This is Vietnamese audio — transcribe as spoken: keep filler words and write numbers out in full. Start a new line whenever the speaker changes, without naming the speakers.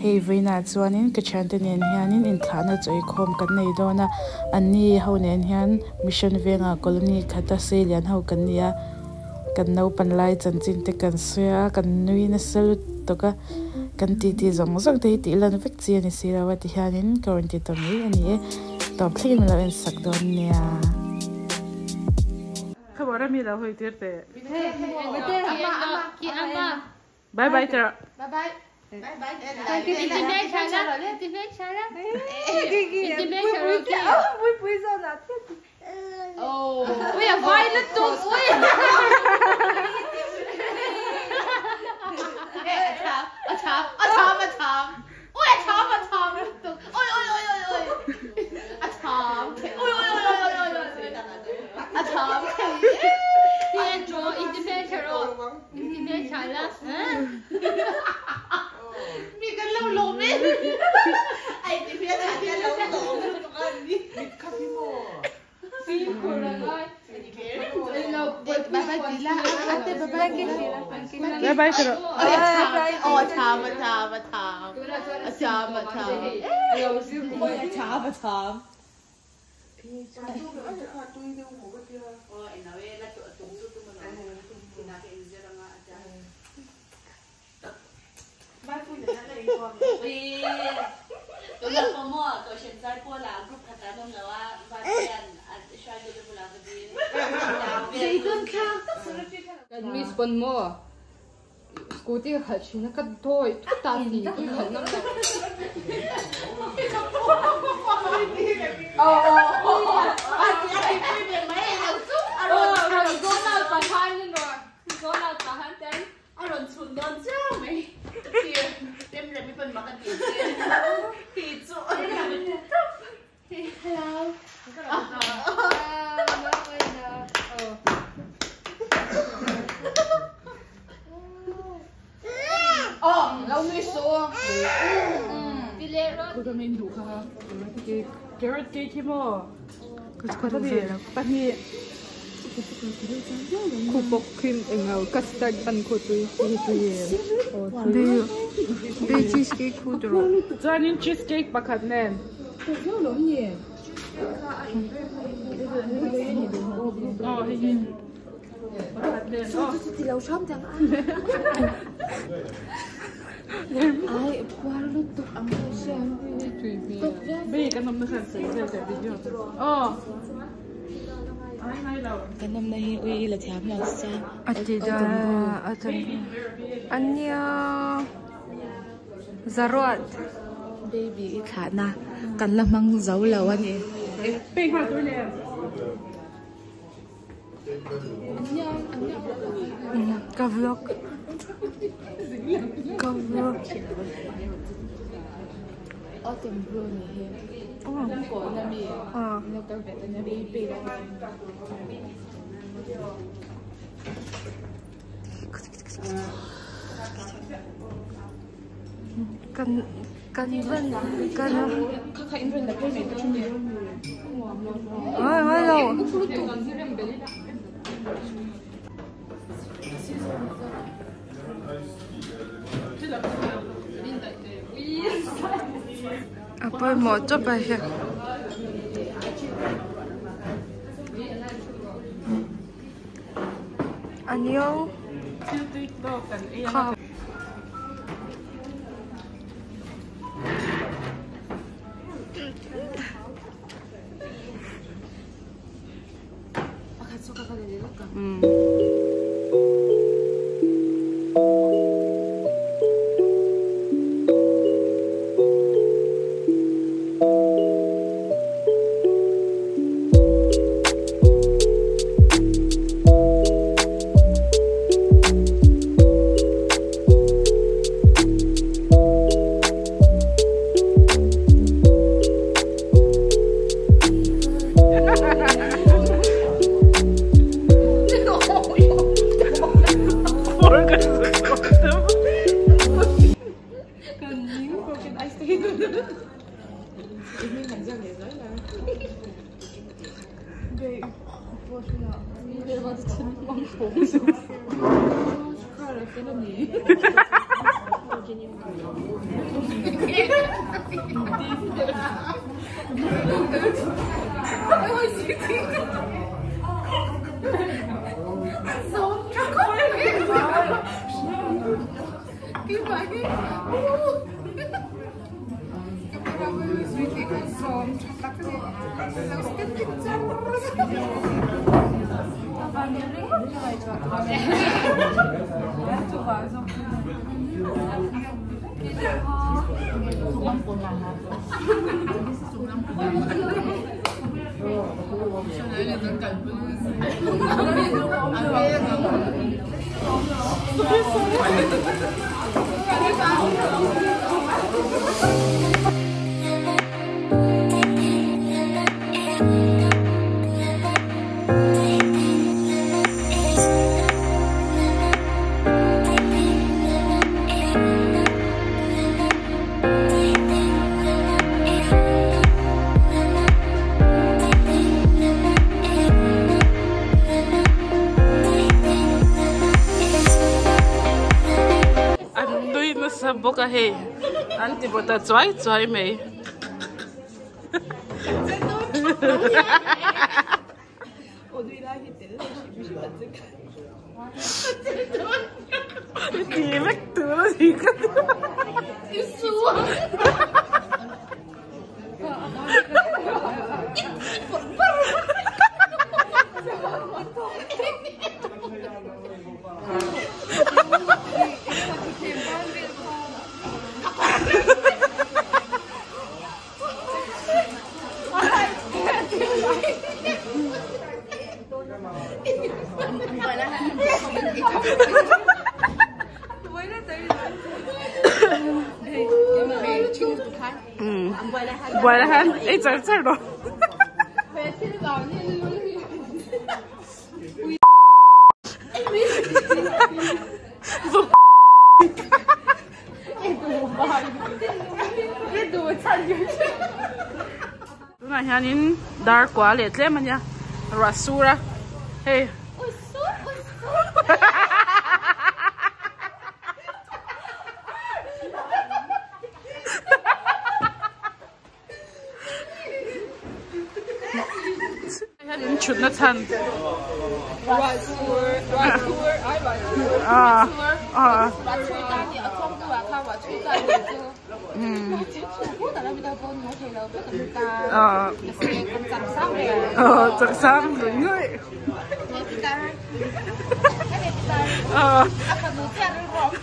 hei veina chuanin ka chantanen hianin in thana choi khom kan nei dona anni honen hian mission venga colony khata selian ho kan nia kan no panlai chanchin te kan soya kan nui na sel toka kan ti ti zong zong te ti lan vek chi ani sirawa ti hianin quarantine to mi ani e tom thlin la en sak don nia khabara mi la hoi tirte bye bye tara
bye bye bye bye
internet chara internet chara internet chara
oh vui vui sao nào
oh ui à vai nó tung ui à chám à chám à chám ui à chám à chám tung ui ui ui ui ui à chám ui ui ui ui ui à chám Tiên cho internet chara internet chara mi cái lâu lâu mi ai thì biết là cái lâu lâu ăn đi cà phê mò phí của là coi lâu bye bye tí la ate bye bye cái
bye bye tara
oh chám chám chám chám chám lâu xíu ôi chám chám Ui, tôi là có mua, tôi hiện tại mua là group khát ra đông là và tiền, anh share được cái là cái gì? Gì cũng khác.
cái miss con mua, scooty khát chi nó cắt thôi, ta thì cũng khát lắm rồi.
Oh, anh anh anh về mấy hàng chút, anh rồi có nào cả hai nên rồi, có nào cả hai tên, anh rồi chun đơn chứ mày. Đêm rồi mới phân mặc cái gì thì chỗ hello
oh lâu mới số
đi lên rồi
cô mình đủ khá cái carrot cake mo cái có gì bắt nhỉ
khu bọc cream engao custard pan khu tui tui tui
đi
đi cheesecake khu rồi
cho nên cheesecake bạc hạt nè oh hình bạc hạt nè oh
thì lâu shop chẳng ai qua lúc tục ăn xem tùy
bây cái nấm nó khăn sấy theo cái video oh
cái năm nay uy là chám là sao?
à chị đã à chị anh nhớ Zarot
baby khá na cần là mang dấu lầu anh ấy
bây giờ tôi nè
cả vlog cả vlog
ở tiệm Brew này
oh
của nam mi
à
nó có vẻ là baby đó
cần cần vân cần
các khách bên là cái này tôi nhớ
ơi ơi đâu apa mau coba ya 안녕 가 음.
boka he anti bota choi choi me Ki vek tu gì cơ Quay lại hắn, ấy chờ chờ rồi. Lúc này hắn in dark quá liệt lắm anh nha, rasura, hey. Chút nó thân. À, à. Ờ, ờ, chắc sáng đúng rồi. Ờ.